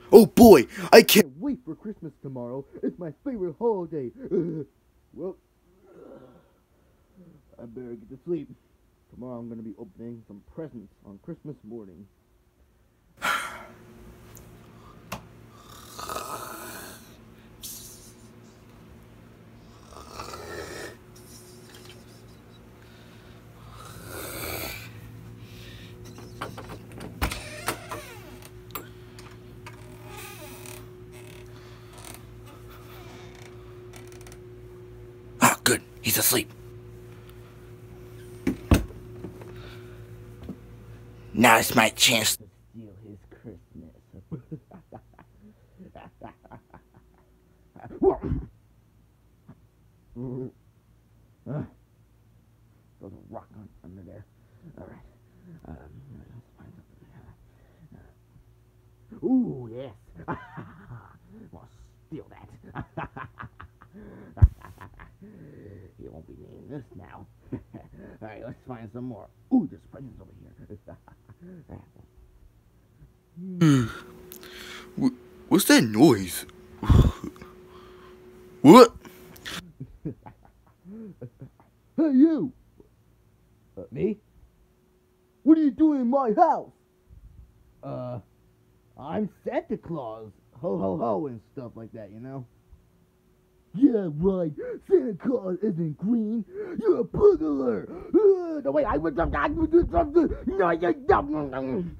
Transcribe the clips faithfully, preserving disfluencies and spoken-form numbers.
Oh boy, I can't wait for Christmas tomorrow. It's my favorite holiday. Well, I better get to sleep. Tomorrow I'm going to be opening some presents on Christmas morning. Ah, good. He's asleep. Now it's my chance to steal his Christmas. uh, there's a rock on, under there. Alright. Um, let's find something. Ooh, yes. We'll steal that. He won't be needing this now. Alright, let's find some more. Ooh, there's presents over here. What's that noise? What? Hey, you! Uh, me? What are you doing in my house? Uh, I'm Santa Claus. Ho, ho, ho, and stuff like that, you know? Yeah, right. Santa Claus isn't green. You're a puzzler. Uh, no, wait, I would have to do something. No, you don't.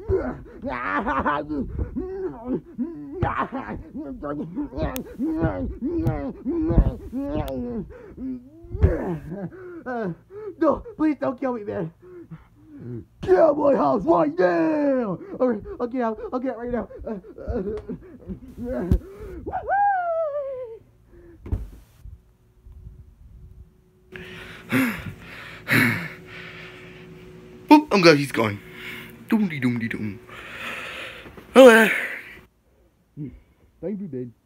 Uh, no, please don't kill me, man. Get out of my house right now! Alright, I'll get out. I'll get out right now. Uh, uh, uh, Well, I'm glad he's gone. Doom de doom de doom. Oh, uh. Thank you, babe.